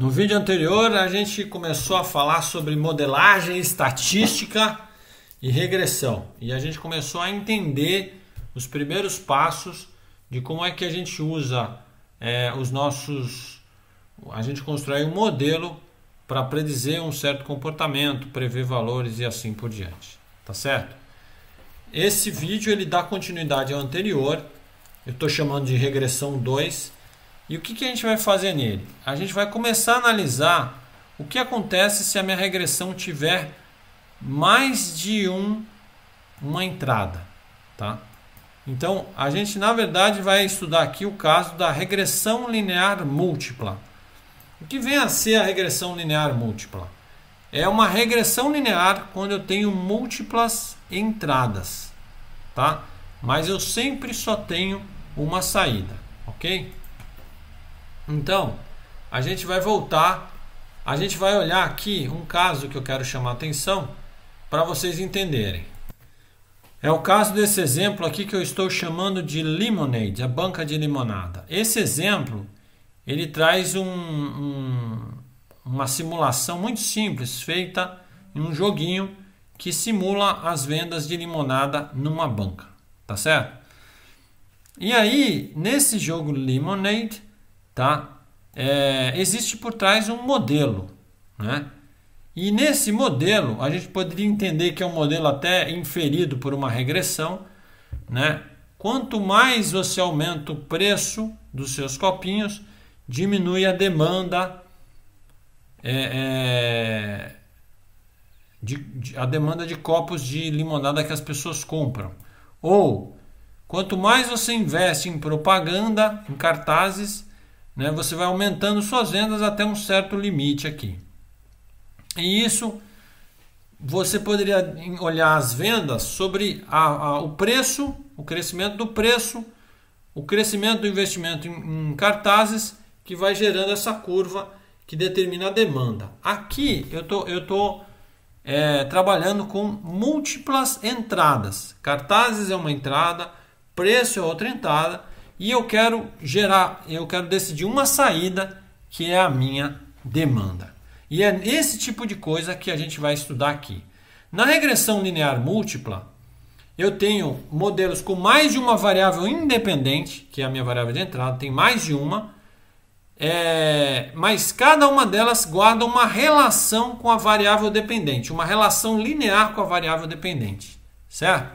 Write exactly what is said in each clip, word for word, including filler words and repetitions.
No vídeo anterior a gente começou a falar sobre modelagem estatística e regressão. E a gente começou a entender os primeiros passos de como é que a gente usa é, os nossos... A gente constrói um modelo para predizer um certo comportamento, prever valores e assim por diante. Tá certo? Esse vídeo ele dá continuidade ao anterior. Eu estou chamando de regressão dois. E o que, que a gente vai fazer nele? A gente vai começar a analisar o que acontece se a minha regressão tiver mais de um, uma entrada. Tá? Então, a gente na verdade vai estudar aqui o caso da regressão linear múltipla. O que vem a ser a regressão linear múltipla? É uma regressão linear quando eu tenho múltiplas entradas. Tá? Mas eu sempre só tenho uma saída. Ok? Então, a gente vai voltar, a gente vai olhar aqui um caso que eu quero chamar a atenção para vocês entenderem. É o caso desse exemplo aqui que eu estou chamando de Lemonade, a banca de limonada. Esse exemplo, ele traz um, um, uma simulação muito simples, feita em um joguinho que simula as vendas de limonada numa banca, tá certo? E aí, nesse jogo Lemonade, tá? É, existe por trás um modelo, né? E nesse modelo a gente poderia entender que é um modelo até inferido por uma regressão, né? Quanto mais você aumenta o preço dos seus copinhos, diminui a demanda é, é, de, de, a demanda de copos de limonada que as pessoas compram. Ou quanto mais você investe em propaganda, em cartazes, né, você vai aumentando suas vendas até um certo limite aqui. E isso você poderia olhar as vendas sobre a, a, o preço, o crescimento do preço, o crescimento do investimento em, em cartazes, que vai gerando essa curva que determina a demanda. Aqui eu tô, eu tô é, trabalhando com múltiplas entradas. Cartazes é uma entrada, preço é outra entrada. E eu quero gerar, eu quero decidir uma saída que é a minha demanda. E é esse tipo de coisa que a gente vai estudar aqui. Na regressão linear múltipla, eu tenho modelos com mais de uma variável independente, que é a minha variável de entrada, tem mais de uma, é, mas cada uma delas guarda uma relação com a variável dependente, uma relação linear com a variável dependente, certo?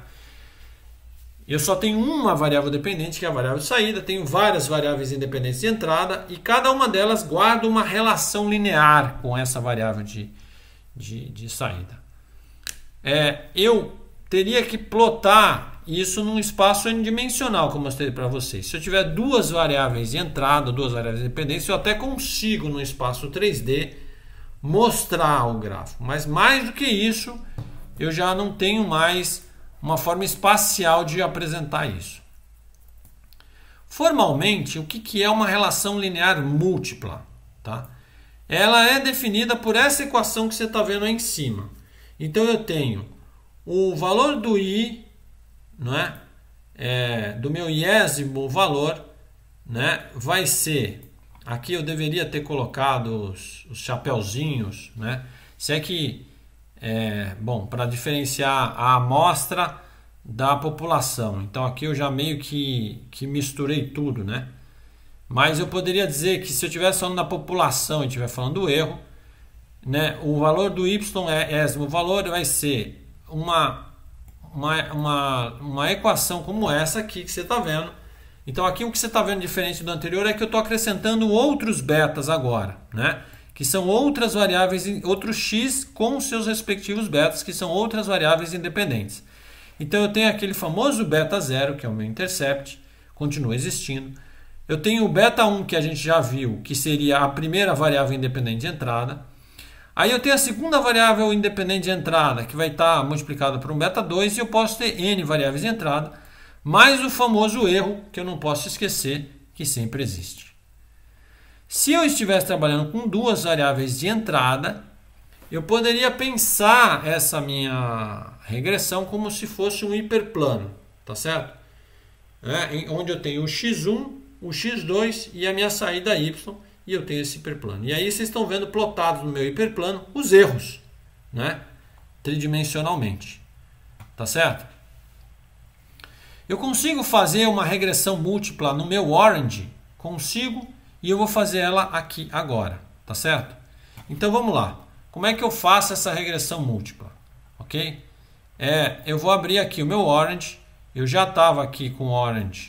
Eu só tenho uma variável dependente, que é a variável de saída, tenho várias variáveis independentes de entrada e cada uma delas guarda uma relação linear com essa variável de, de, de saída. É, eu teria que plotar isso num espaço n-dimensional, como eu mostrei para vocês. Se eu tiver duas variáveis de entrada, duas variáveis independentes, eu até consigo no espaço três D mostrar o gráfico. Mas mais do que isso, eu já não tenho mais uma forma espacial de apresentar isso. Formalmente, o que, que é uma relação linear múltipla? Tá? Ela é definida por essa equação que você está vendo aí em cima. Então eu tenho o valor do i, não é? É, do meu iésimo valor, né? Vai ser, aqui eu deveria ter colocado os, os chapeuzinhos, né? Se é que É, bom, para diferenciar a amostra da população. Então aqui eu já meio que, que misturei tudo, né? Mas eu poderia dizer que se eu estivesse falando da população e estiver falando do erro, né, o valor do y é ésimo valor vai ser uma, uma, uma, uma equação como essa aqui que você está vendo. Então aqui o que você está vendo diferente do anterior é que eu estou acrescentando outros betas agora, né? Que são outras variáveis, outros x com seus respectivos betas, que são outras variáveis independentes. Então eu tenho aquele famoso beta zero, que é o meu intercept, continua existindo. Eu tenho o beta um, que a gente já viu, que seria a primeira variável independente de entrada. Aí eu tenho a segunda variável independente de entrada, que vai estar multiplicada por um beta dois, e eu posso ter n variáveis de entrada, mais o famoso erro, que eu não posso esquecer, que sempre existe. Se eu estivesse trabalhando com duas variáveis de entrada, eu poderia pensar essa minha regressão como se fosse um hiperplano, tá certo? É, onde eu tenho o x um, o x dois e a minha saída y, e eu tenho esse hiperplano. E aí vocês estão vendo plotados no meu hiperplano os erros, né? Tridimensionalmente. Tá certo? Eu consigo fazer uma regressão múltipla no meu Orange? Consigo, e eu vou fazer ela aqui agora. Tá certo? Então vamos lá. Como é que eu faço essa regressão múltipla? Ok? É, eu vou abrir aqui o meu Orange. Eu já estava aqui com o Orange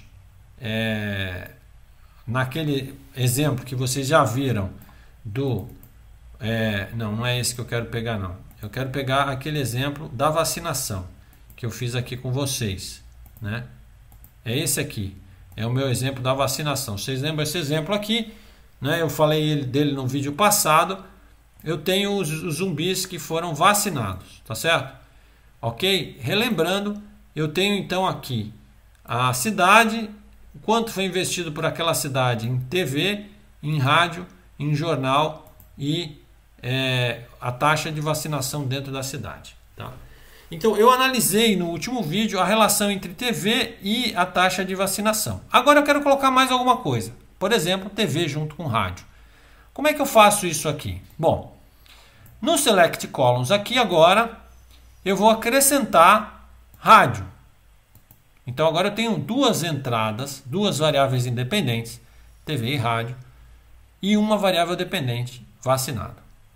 é, naquele exemplo que vocês já viram do... É, não, não é esse que eu quero pegar não. Eu quero pegar aquele exemplo da vacinação que eu fiz aqui com vocês, né? É esse aqui. É o meu exemplo da vacinação. Vocês lembram esse exemplo aqui? Né? Eu falei dele no vídeo passado. Eu tenho os, os zumbis que foram vacinados, tá certo? Ok? Relembrando, eu tenho então aqui a cidade, quanto foi investido por aquela cidade em T V, em rádio, em jornal e é, a taxa de vacinação dentro da cidade. Tá? Então eu analisei no último vídeo a relação entre T V e a taxa de vacinação. Agora eu quero colocar mais alguma coisa. Por exemplo, T V junto com rádio. Como é que eu faço isso aqui? Bom, no Select Columns aqui agora, eu vou acrescentar rádio. Então agora eu tenho duas entradas, duas variáveis independentes, T V e rádio, e uma variável dependente, vacinado.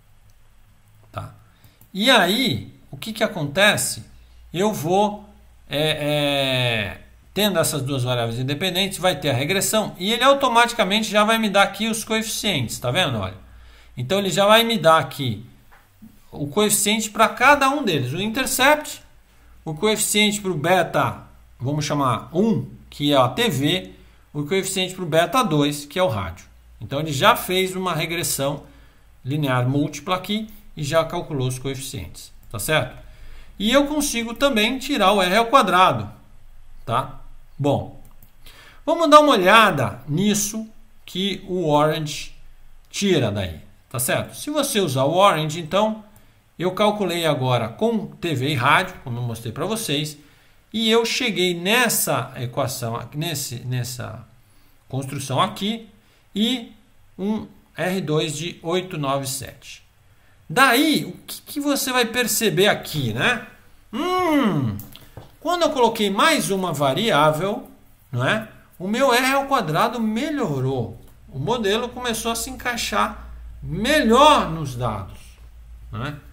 Tá? E aí, o que, que acontece? Eu vou, é, é, tendo essas duas variáveis independentes, vai ter a regressão, e ele automaticamente já vai me dar aqui os coeficientes, tá vendo? Olha. Então ele já vai me dar aqui o coeficiente para cada um deles. O intercept, o coeficiente para o beta, vamos chamar um, que é a T V, o coeficiente para o beta dois, que é o rádio. Então ele já fez uma regressão linear múltipla aqui e já calculou os coeficientes, tá certo? E eu consigo também tirar o R ao quadrado, tá? Bom, vamos dar uma olhada nisso que o Orange tira daí, tá certo? Se você usar o Orange, então, eu calculei agora com T V e rádio, como eu mostrei para vocês, e eu cheguei nessa equação, nesse, nessa construção aqui, e um R dois de oitocentos e noventa e sete. Daí, o que, que você vai perceber aqui, né? Hum, quando eu coloquei mais uma variável, não é? O meu R ao quadrado melhorou. O modelo começou a se encaixar melhor nos dados, não é?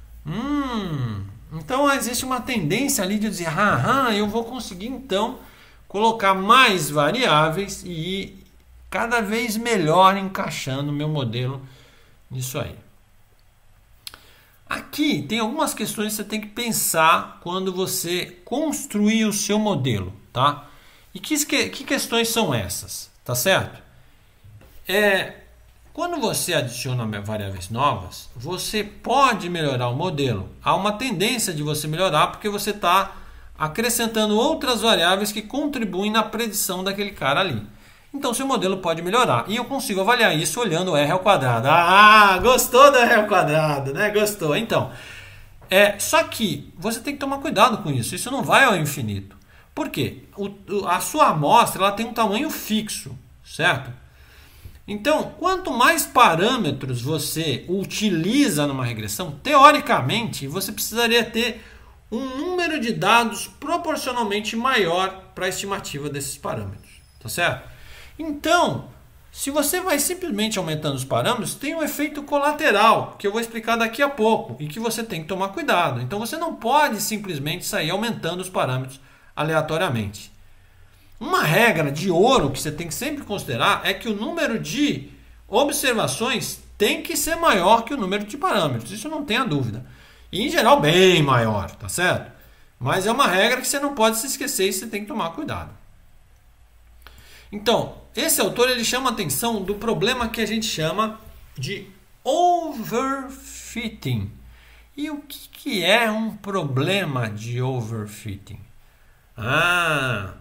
Hum, então existe uma tendência ali de dizer, ah, eu vou conseguir então colocar mais variáveis e ir cada vez melhor encaixando o meu modelo nisso aí. Aqui tem algumas questões que você tem que pensar quando você construir o seu modelo, tá? E que, que questões são essas, tá certo? É, quando você adiciona variáveis novas, você pode melhorar o modelo. Há uma tendência de você melhorar porque você está acrescentando outras variáveis que contribuem na predição daquele cara ali. Então, seu modelo pode melhorar. E eu consigo avaliar isso olhando o R ao quadrado. Ah, gostou do R ao quadrado, né? Gostou. Então, é, só que você tem que tomar cuidado com isso. Isso não vai ao infinito. Por quê? O, a sua amostra ela tem um tamanho fixo, certo? Então, quanto mais parâmetros você utiliza numa regressão, teoricamente, você precisaria ter um número de dados proporcionalmente maior para a estimativa desses parâmetros. Tá certo? Então, se você vai simplesmente aumentando os parâmetros, tem um efeito colateral, que eu vou explicar daqui a pouco, e que você tem que tomar cuidado. Então, você não pode simplesmente sair aumentando os parâmetros aleatoriamente. Uma regra de ouro que você tem que sempre considerar é que o número de observações tem que ser maior que o número de parâmetros. Isso não tenha dúvida. E, em geral, bem maior, tá certo? Mas é uma regra que você não pode se esquecer e você tem que tomar cuidado. Então, esse autor ele chama a atenção do problema que a gente chama de overfitting. E o que, que é um problema de overfitting? Ah,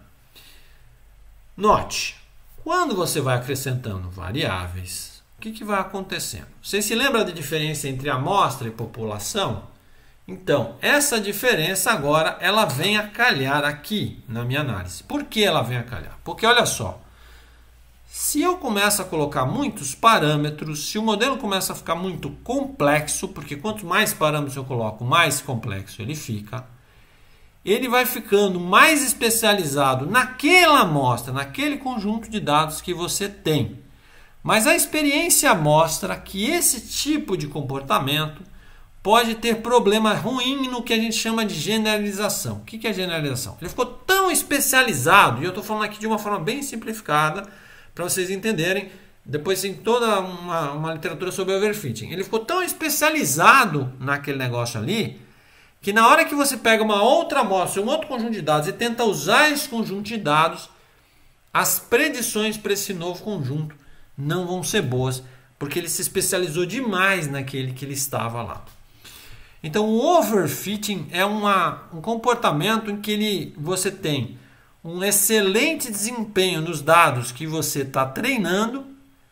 note, quando você vai acrescentando variáveis, o que, que vai acontecendo? Você se lembra da diferença entre amostra e população? Então, essa diferença agora ela vem a calhar aqui na minha análise. Por que ela vem a calhar? Porque olha só, Se eu começo a colocar muitos parâmetros, se o modelo começa a ficar muito complexo, porque quanto mais parâmetros eu coloco, mais complexo ele fica, ele vai ficando mais especializado naquela amostra, naquele conjunto de dados que você tem. Mas a experiência mostra que esse tipo de comportamento pode ter problema ruim no que a gente chama de generalização. O que é generalização? Ele ficou tão especializado, e eu estou falando aqui de uma forma bem simplificada, para vocês entenderem, depois tem toda uma, uma literatura sobre overfitting. Ele ficou tão especializado naquele negócio ali, que na hora que você pega uma outra amostra, um outro conjunto de dados e tenta usar esse conjunto de dados, as predições para esse novo conjunto não vão ser boas, porque ele se especializou demais naquele que ele estava lá. Então o overfitting é uma, um comportamento em que ele, você tem um excelente desempenho nos dados que você está treinando,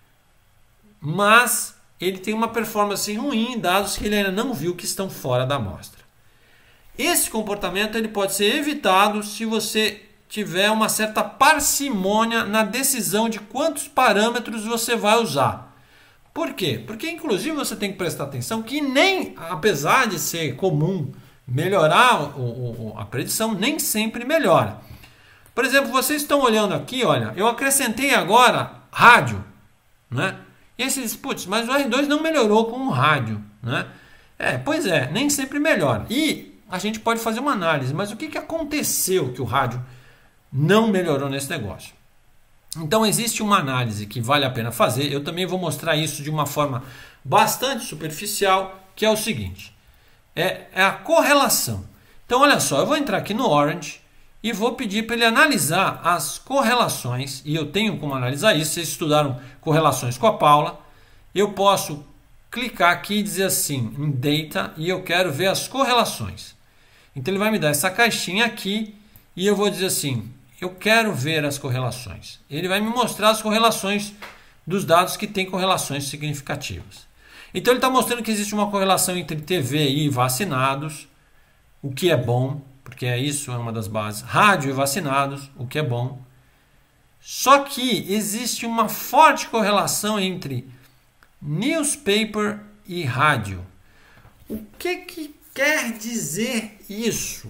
mas ele tem uma performance ruim em dados que ele ainda não viu que estão fora da amostra. Esse comportamento ele pode ser evitado se você tiver uma certa parcimônia na decisão de quantos parâmetros você vai usar. Por quê? Porque inclusive você tem que prestar atenção que nem, apesar de ser comum melhorar o, o, a predição, nem sempre melhora. Por exemplo, vocês estão olhando aqui, olha, eu acrescentei agora rádio, né? E aí você diz, putz, mas o R dois não melhorou com o rádio, né? É, pois é, nem sempre melhora. E a gente pode fazer uma análise, mas o que, que aconteceu que o rádio não melhorou nesse negócio? Então existe uma análise que vale a pena fazer, eu também vou mostrar isso de uma forma bastante superficial, que é o seguinte, é, é a correlação. Então olha só, eu vou entrar aqui no Orange e vou pedir para ele analisar as correlações, e eu tenho como analisar isso, vocês estudaram correlações com a Paula, eu posso clicar aqui e dizer assim, em Data, e eu quero ver as correlações. Então ele vai me dar essa caixinha aqui, e eu vou dizer assim, eu quero ver as correlações. Ele vai me mostrar as correlações dos dados que têm correlações significativas. Então ele está mostrando que existe uma correlação entre T V e vacinados, o que é bom, porque é isso, é uma das bases. Rádio e vacinados, o que é bom. Só que existe uma forte correlação entre newspaper e rádio. O que, que quer dizer isso?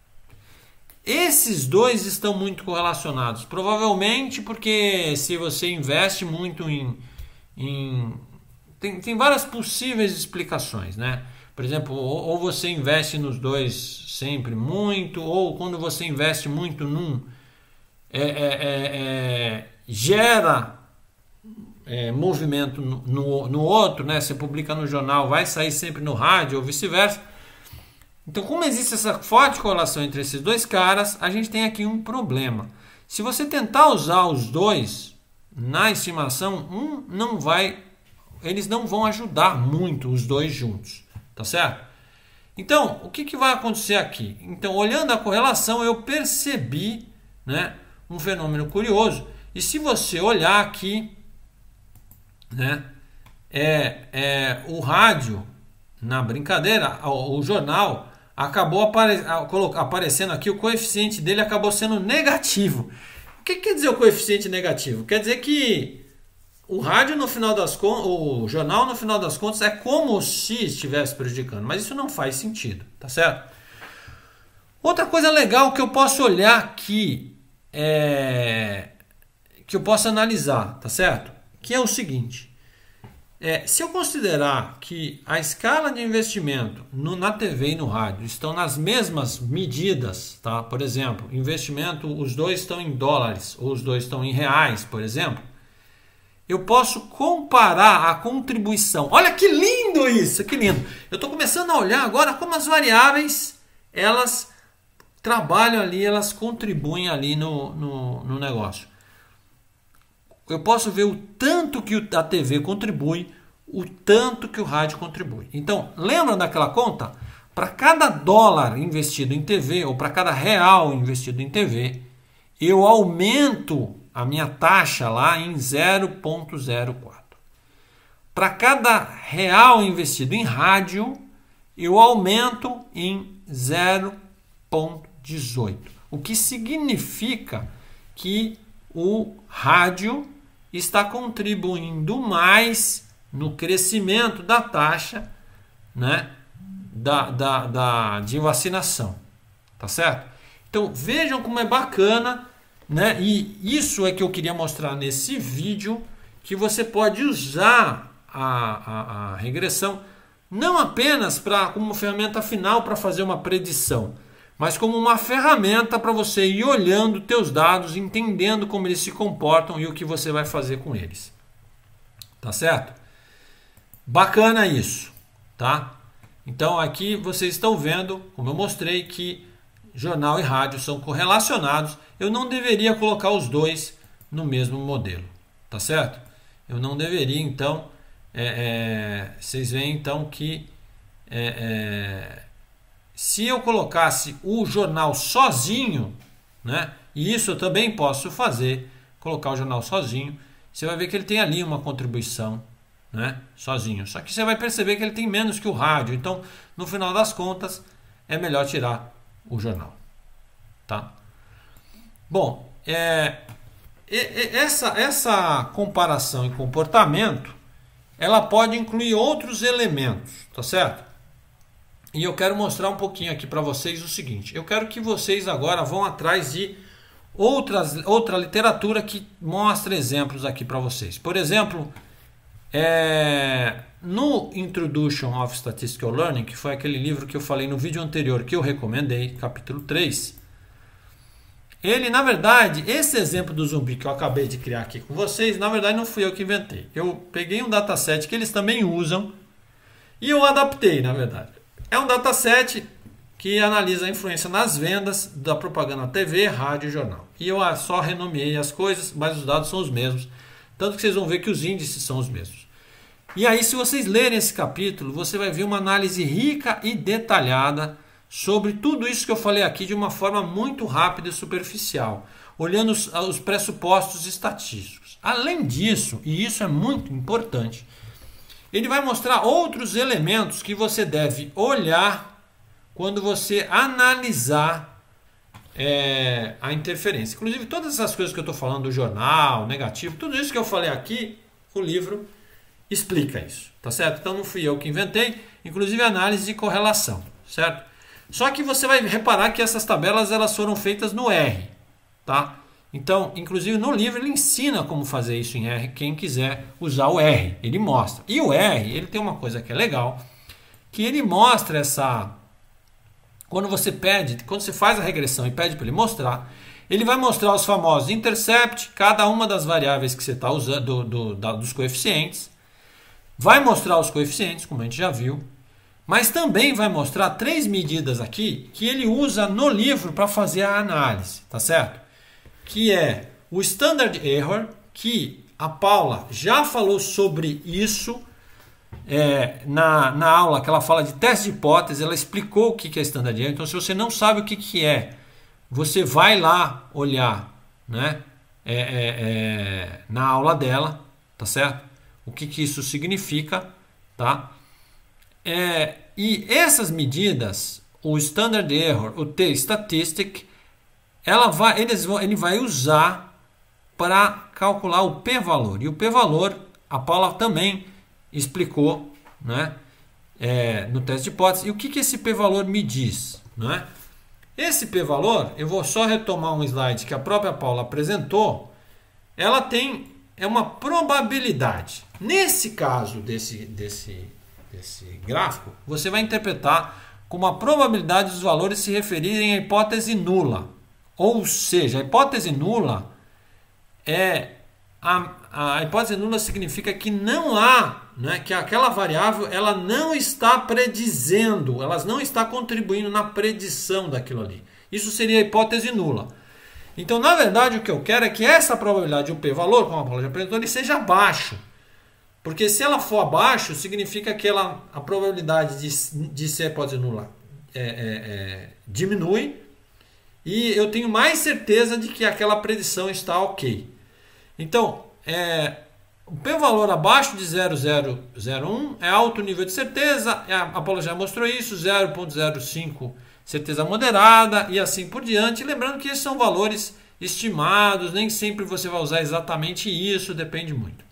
Esses dois estão muito correlacionados. Provavelmente porque se você investe muito em... em tem, tem várias possíveis explicações, né? Por exemplo, ou, ou você investe nos dois sempre muito, ou quando você investe muito num, é, é, é, gera é, movimento no, no, no outro, né? Você publica no jornal, vai sair sempre no rádio ou vice-versa. Então, como existe essa forte correlação entre esses dois caras, a gente tem aqui um problema. Se você tentar usar os dois na estimação, um não vai, eles não vão ajudar muito os dois juntos, tá certo? Então, o que, que vai acontecer aqui? Então, olhando a correlação, eu percebi, né, um fenômeno curioso. E se você olhar aqui, né, é, é, o rádio, na brincadeira, o, o jornal acabou apare, aparecendo aqui, o coeficiente dele acabou sendo negativo. O que quer dizer o coeficiente negativo? Quer dizer que o rádio, no final das contas, o jornal, no final das contas, é como se estivesse prejudicando, mas isso não faz sentido, tá certo? Outra coisa legal que eu posso olhar aqui, é, que eu posso analisar, tá certo? Que é o seguinte, é, se eu considerar que a escala de investimento no, na T V e no rádio estão nas mesmas medidas, tá? Por exemplo, investimento, os dois estão em dólares ou os dois estão em reais, por exemplo, eu posso comparar a contribuição. Olha que lindo isso, que lindo. Eu estou começando a olhar agora como as variáveis, elas trabalham ali, elas contribuem ali no, no, no negócio. Eu posso ver o tanto que a T V contribui, o tanto que o rádio contribui. Então, lembra daquela conta? Para cada dólar investido em T V, ou para cada real investido em T V, eu aumento a minha taxa lá em zero vírgula zero quatro. Para cada real investido em rádio, eu aumento em zero vírgula dezoito. O que significa que o rádio está contribuindo mais no crescimento da taxa, né, da, da, da, de vacinação. Tá certo? Então vejam como é bacana, né? E isso é que eu queria mostrar nesse vídeo, que você pode usar a, a, a regressão não apenas pra, como ferramenta final para fazer uma predição, mas como uma ferramenta para você ir olhando teus dados, entendendo como eles se comportam e o que você vai fazer com eles. Tá certo? Bacana isso, tá? Então aqui vocês estão vendo, como eu mostrei, que jornal e rádio são correlacionados. Eu não deveria colocar os dois no mesmo modelo, tá certo? Eu não deveria, então, é, é, vocês veem então que é, é, se eu colocasse o jornal sozinho, né, e isso eu também posso fazer, colocar o jornal sozinho, você vai ver que ele tem ali uma contribuição, né, sozinho. Só que você vai perceber que ele tem menos que o rádio. Então, no final das contas, é melhor tirar o jornal. Tá? Bom, é, essa, essa comparação e comportamento, ela pode incluir outros elementos, tá certo? E eu quero mostrar um pouquinho aqui para vocês o seguinte. Eu quero que vocês agora vão atrás de outras, outra literatura que mostra exemplos aqui para vocês. Por exemplo, é, no Introduction of Statistical Learning, que foi aquele livro que eu falei no vídeo anterior, que eu recomendei, capítulo três, ele, na verdade, esse exemplo do zumbi que eu acabei de criar aqui com vocês, na verdade não fui eu que inventei. Eu peguei um dataset que eles também usam e eu adaptei, na verdade. É um dataset que analisa a influência nas vendas da propaganda T V, rádio e jornal. E eu só renomeei as coisas, mas os dados são os mesmos. Tanto que vocês vão ver que os índices são os mesmos. E aí, se vocês lerem esse capítulo, você vai ver uma análise rica e detalhada sobre tudo isso que eu falei aqui de uma forma muito rápida e superficial, olhando os, os pressupostos estatísticos. Além disso, e isso é muito importante, ele vai mostrar outros elementos que você deve olhar quando você analisar é, a interferência. Inclusive, todas essas coisas que eu estou falando do jornal, negativo, tudo isso que eu falei aqui, o livro explica isso, tá certo? Então não fui eu que inventei, inclusive análise de correlação, certo? Só que você vai reparar que essas tabelas elas foram feitas no R, tá? Então, inclusive no livro ele ensina como fazer isso em R, quem quiser usar o R, ele mostra. E o R, ele tem uma coisa que é legal, que ele mostra essa... Quando você pede, quando você faz a regressão e pede para ele mostrar, ele vai mostrar os famosos intercept, cada uma das variáveis que você está usando, do, do, da, dos coeficientes, vai mostrar os coeficientes, como a gente já viu, mas também vai mostrar três medidas aqui que ele usa no livro para fazer a análise, tá certo? Que é o Standard Error, que a Paula já falou sobre isso é, na, na aula que ela fala de teste de hipótese, ela explicou o que é Standard Error. Então, se você não sabe o que, que é, você vai lá olhar, né, é, é, é, na aula dela, tá certo? O que, que isso significa, tá? É, e essas medidas, o Standard Error, o T-Statistic, ela vai, eles vão, ele vai usar para calcular o p-valor. E o p-valor, a Paula também explicou, né, é, no teste de hipótese. E o que, que esse p-valor me diz? Né? Esse p-valor, eu vou só retomar um slide que a própria Paula apresentou, ela tem é uma probabilidade. Nesse caso desse, desse, desse gráfico, você vai interpretar como a probabilidade dos valores se referirem à hipótese nula. Ou seja, a hipótese nula é a, a hipótese nula significa que não há, né, que aquela variável ela não está predizendo, ela não está contribuindo na predição daquilo ali. Isso seria a hipótese nula. Então, na verdade, o que eu quero é que essa probabilidade, o p-valor, como a Paula já apresentou, ele seja baixo. Porque se ela for abaixo, significa que ela, a probabilidade de, de ser hipótese nula é, é, é, diminui. E eu tenho mais certeza de que aquela predição está ok. Então, é, o p-valor abaixo de zero vírgula zero zero um é alto nível de certeza. A Paula já mostrou isso, zero vírgula zero cinco certeza moderada e assim por diante. Lembrando que esses são valores estimados, nem sempre você vai usar exatamente isso, depende muito.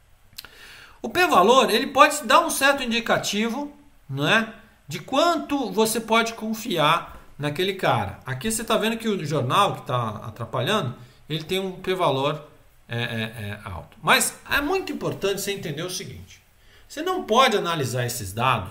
O p-valor, ele pode dar um certo indicativo, né, de quanto você pode confiar naquele cara. Aqui você está vendo que o jornal que está atrapalhando, ele tem um p-valor é, é, é alto. Mas é muito importante você entender o seguinte: você não pode analisar esses dados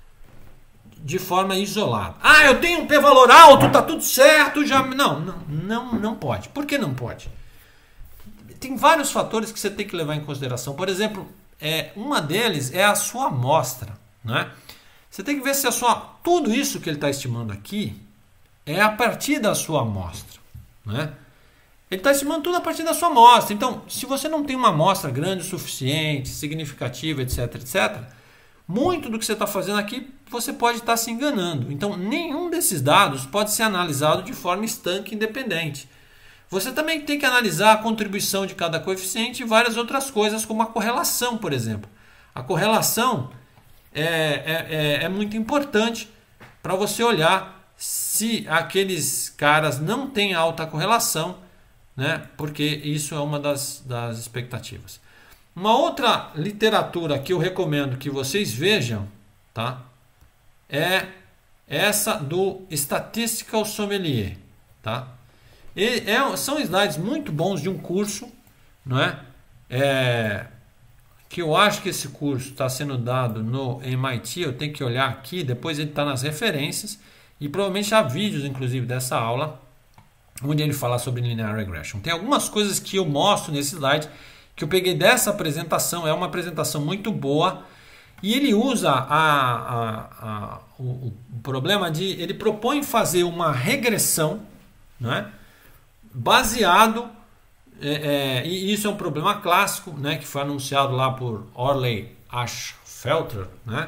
de forma isolada. Ah, eu tenho um p-valor alto, tá tudo certo, já não, não, não, não pode. Por que não pode? Tem vários fatores que você tem que levar em consideração. Por exemplo, é, uma deles é a sua amostra, né? Você tem que ver se a sua, tudo isso que ele está estimando aqui é a partir da sua amostra, né? Ele está estimando tudo a partir da sua amostra. Então, se você não tem uma amostra grande o suficiente, significativa, etc, etcétera, muito do que você está fazendo aqui, você pode estar se enganando. Então, nenhum desses dados pode ser analisado de forma estanque e independente. Você também tem que analisar a contribuição de cada coeficiente e várias outras coisas, como a correlação, por exemplo. A correlação é, é, é, é muito importante para você olhar se aqueles caras não têm alta correlação, né? Porque isso é uma das, das expectativas. Uma outra literatura que eu recomendo que vocês vejam, tá? É essa do Statistical Sommelier, tá? E é, são slides muito bons de um curso, não é? É, que eu acho que esse curso está sendo dado no M I T, eu tenho que olhar aqui, depois ele está nas referências, e provavelmente há vídeos, inclusive, dessa aula, onde ele fala sobre Linear Regression. Tem algumas coisas que eu mostro nesse slide, que eu peguei dessa apresentação, é uma apresentação muito boa, e ele usa a, a, a, o, o problema de, ele propõe fazer uma regressão, não é? Baseado, é, é, e isso é um problema clássico, né, que foi anunciado lá por Orley Ashfelter, né?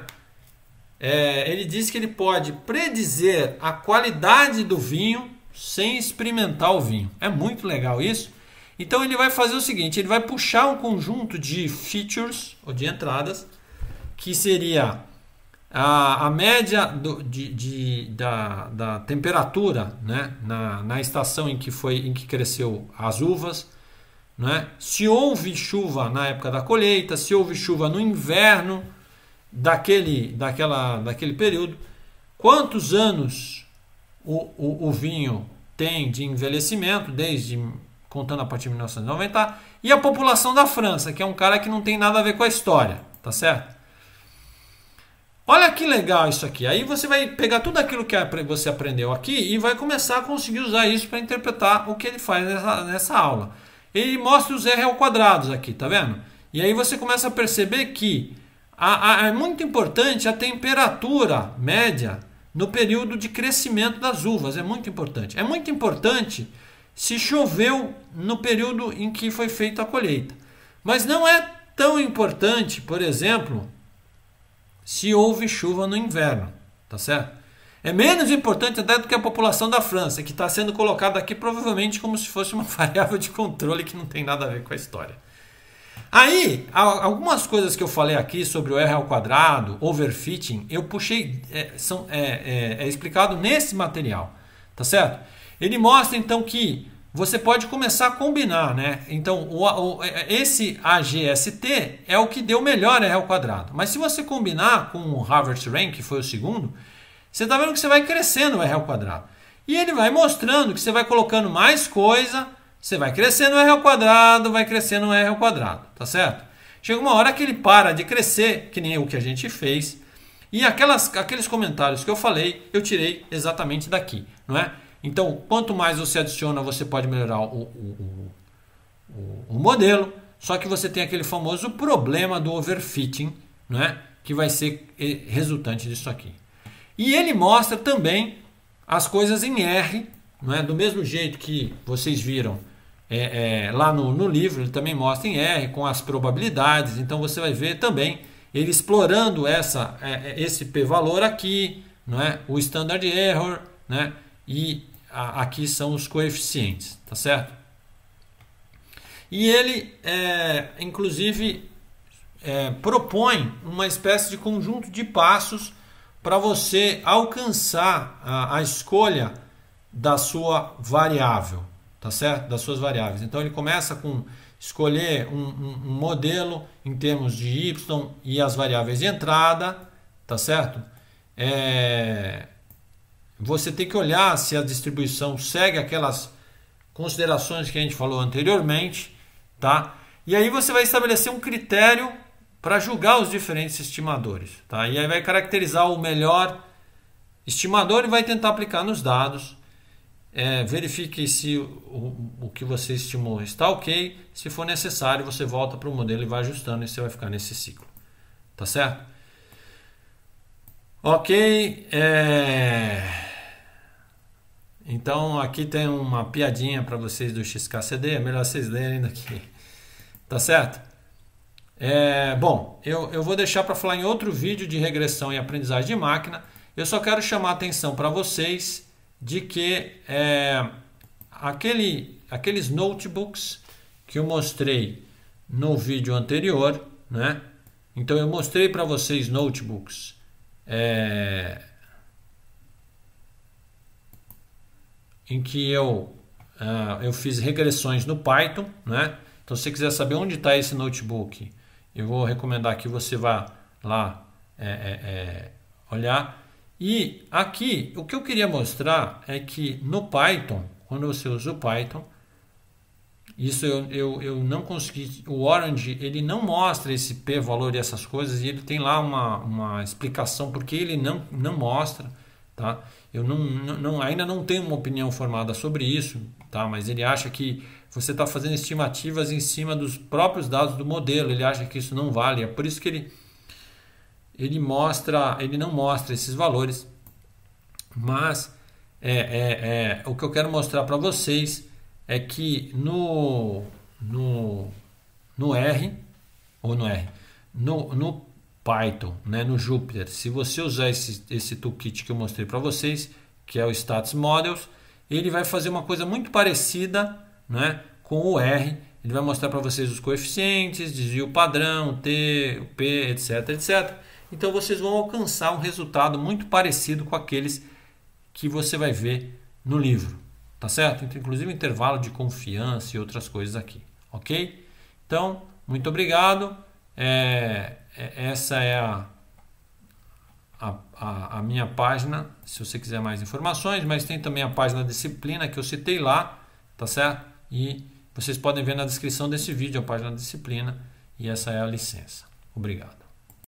É, ele diz que ele pode predizer a qualidade do vinho sem experimentar o vinho. É muito legal isso. Então ele vai fazer o seguinte, ele vai puxar um conjunto de features, ou de entradas, que seria a, a média do, de, de, da, da temperatura, né, na, na estação em que, foi, em que cresceu as uvas, né, se houve chuva na época da colheita, se houve chuva no inverno daquele, daquela, daquele período, quantos anos o, o, o vinho tem de envelhecimento, desde contando a partir de mil novecentos e noventa, e a população da França, que é um cara que não tem nada a ver com a história, tá certo? Olha que legal isso aqui. Aí você vai pegar tudo aquilo que você aprendeu aqui e vai começar a conseguir usar isso para interpretar o que ele faz nessa, nessa aula. Ele mostra os R ao quadrados aqui, tá vendo? E aí você começa a perceber que a, a, é muito importante a temperatura média no período de crescimento das uvas. É muito importante. É muito importante se choveu no período em que foi feita a colheita. Mas não é tão importante, por exemplo, se houve chuva no inverno, tá certo? É menos importante até do que a população da França, que está sendo colocada aqui provavelmente como se fosse uma variável de controle que não tem nada a ver com a história. Aí, algumas coisas que eu falei aqui sobre o R ao quadrado, overfitting, eu puxei, é, são, é, é, é explicado nesse material, tá certo? Ele mostra então que você pode começar a combinar, né? Então, o, o, esse A G S T é o que deu melhor R ao quadrado. Mas se você combinar com o Harvard Rank, que foi o segundo, você está vendo que você vai crescendo o R ao quadrado. E ele vai mostrando que você vai colocando mais coisa, você vai crescendo o R ao quadrado, vai crescendo o R ao quadrado, tá certo? Chega uma hora que ele para de crescer, que nem o que a gente fez, e aquelas, aqueles comentários que eu falei, eu tirei exatamente daqui, não é? Então, quanto mais você adiciona, você pode melhorar o, o, o, o modelo, só que você tem aquele famoso problema do overfitting, né, que vai ser resultante disso aqui. E ele mostra também as coisas em R, né, do mesmo jeito que vocês viram é, é, lá no, no livro, ele também mostra em R com as probabilidades. Então você vai ver também ele explorando essa, é, esse p-valor aqui, né, o standard error, né, e a, aqui são os coeficientes, tá certo? E ele, é, inclusive, é, propõe uma espécie de conjunto de passos para você alcançar a, a escolha da sua variável, tá certo? Das suas variáveis. Então ele começa com escolher um, um, um modelo em termos de y e as variáveis de entrada, tá certo? É... Você tem que olhar se a distribuição segue aquelas considerações que a gente falou anteriormente, tá? E aí você vai estabelecer um critério para julgar os diferentes estimadores, tá? E aí vai caracterizar o melhor estimador e vai tentar aplicar nos dados. É, verifique se o, o, o que você estimou está ok. Se for necessário, você volta para o modelo e vai ajustando e você vai ficar nesse ciclo, tá certo? Ok, é... então aqui tem uma piadinha para vocês do X K C D, é melhor vocês lerem daqui, tá certo? É, bom, eu, eu vou deixar para falar em outro vídeo de regressão e aprendizagem de máquina. Eu só quero chamar a atenção para vocês de que é, aquele, aqueles notebooks que eu mostrei no vídeo anterior, né? Então eu mostrei para vocês notebooks é, em que eu, uh, eu fiz regressões no Python, né? Então se você quiser saber onde está esse notebook, eu vou recomendar que você vá lá é, é, é, olhar. E aqui, o que eu queria mostrar é que no Python, quando você usa o Python, isso eu, eu, eu não consegui, o Orange, ele não mostra esse p-valor e essas coisas, e ele tem lá uma, uma explicação porque ele não, não mostra, tá? Eu não, não, ainda não tenho uma opinião formada sobre isso, tá? Mas ele acha que você está fazendo estimativas em cima dos próprios dados do modelo, ele acha que isso não vale, é por isso que ele... Ele, mostra, ele não mostra esses valores, mas é, é, é, o que eu quero mostrar para vocês é que no, no, no R, ou no R, no, no Python, né, no Jupyter, se você usar esse, esse toolkit que eu mostrei para vocês, que é o Stats Models, ele vai fazer uma coisa muito parecida, né, com o R. Ele vai mostrar para vocês os coeficientes, desvio padrão, T, P, etc, etcétera. Então vocês vão alcançar um resultado muito parecido com aqueles que você vai ver no livro, tá certo? Inclusive intervalo de confiança e outras coisas aqui, ok? Então, muito obrigado. É, essa é a, a, a minha página, se você quiser mais informações, mas tem também a página da disciplina que eu citei lá, tá certo? E vocês podem ver na descrição desse vídeo a página da disciplina, e essa é a licença. Obrigado.